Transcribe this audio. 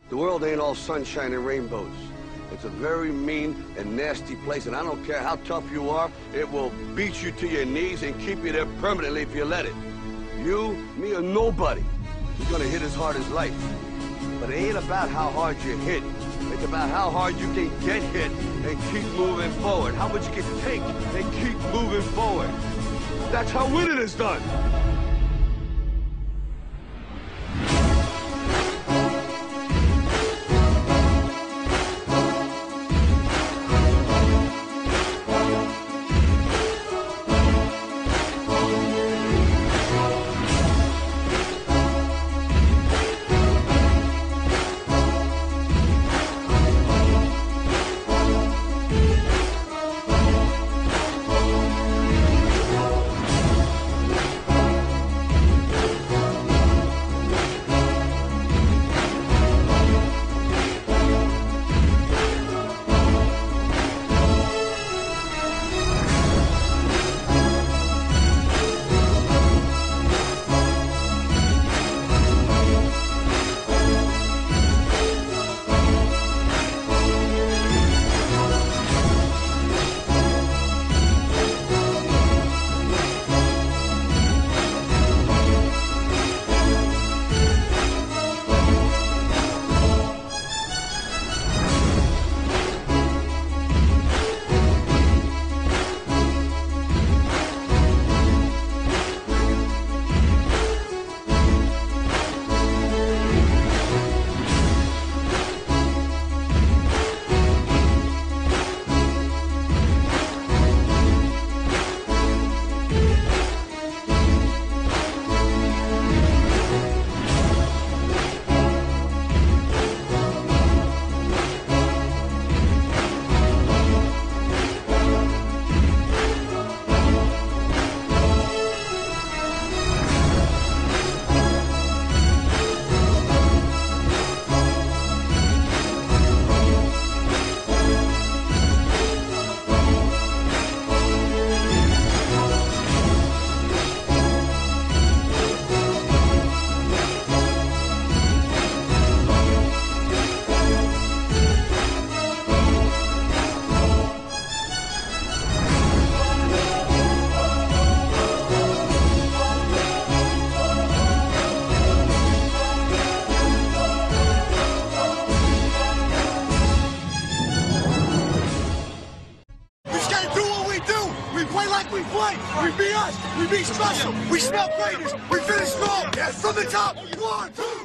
The world ain't all sunshine and rainbows. It's a very mean and nasty place, and I don't care how tough you are, it will beat you to your knees and keep you there permanently if you let it. You, me, or nobody is gonna hit as hard as life. But it ain't about how hard you hit. It's about how hard you can get hit and keep moving forward. How much you can take and keep moving forward. That's how winning is done. We play, we be us, we be special, we smell greatness, we finish strong, from the top, 1, 2,